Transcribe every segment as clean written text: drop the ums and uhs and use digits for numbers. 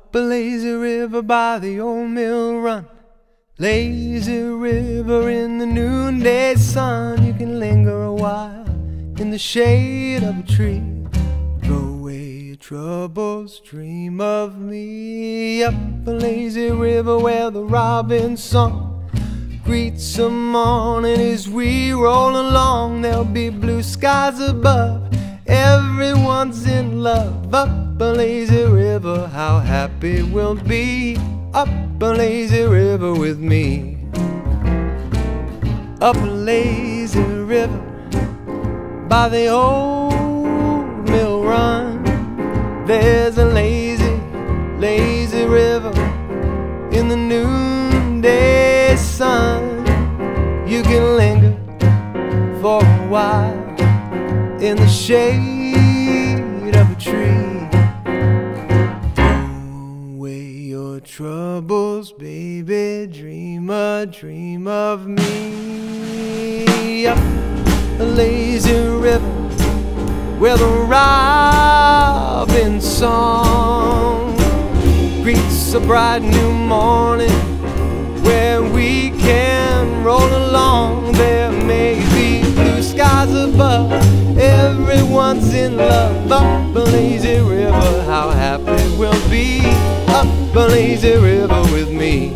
Up a lazy river by the old mill run, lazy river in the noonday sun. You can linger a while in the shade of a tree, throw away your troubles, dream of me. Up a lazy river where the robin's song greets the morning as we roll along. There'll be blue skies above, everyone's in love. Up a lazy river, how happy we'll be. Up a lazy river with me. Up a lazy river by the old mill run, there's a lazy, lazy river in the noonday sun. You can linger for a while in the shade of a tree, throw away your troubles, baby, dream a dream of me. Up a lazy river where the robin's song greets a bright new morning, where we can roll along. There may be blue skies above, everyone's in love. Up a lazy river, how happy we'll be. Up a lazy river with me.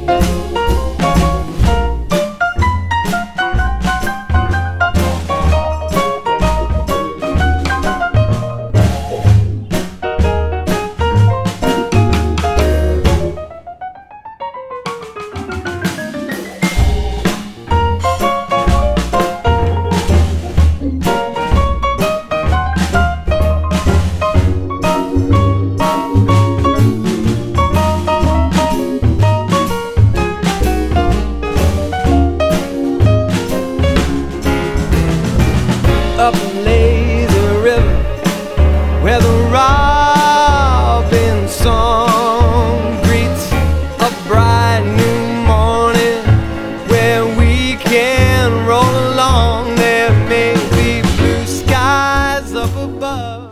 Up a lazy river where the robin's song greets a bright new morning, where we can roll along. There may be blue skies up above.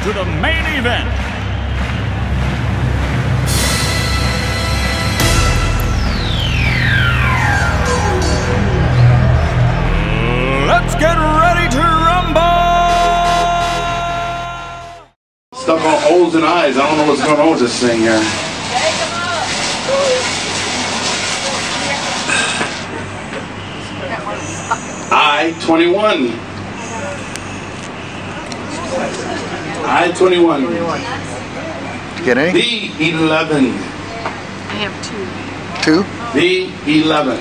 to the main event. Let's get ready to rumble! Stuck on O's and I's. I don't know what's going on with this thing here. I-21. I-21. Get any? B-11. I have two. Two? B-11.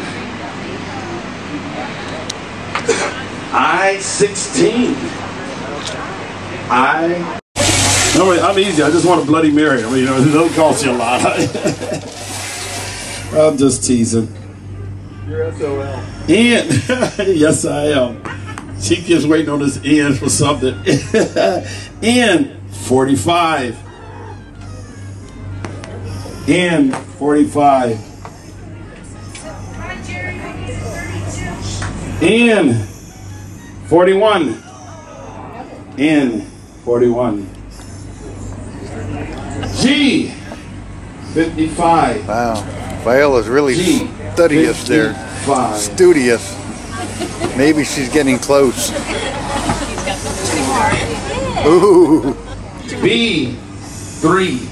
I-16. No, I'm easy. I just want a Bloody Mary. I mean, you know, it don't cost you a lot. I'm just teasing. You're SOL. And yes, I am. She keeps waiting on this N for something. N45. N45. N41. N41. G55. Wow. Viola's really studious there. Studious. Maybe she's getting close. Ooh. B3.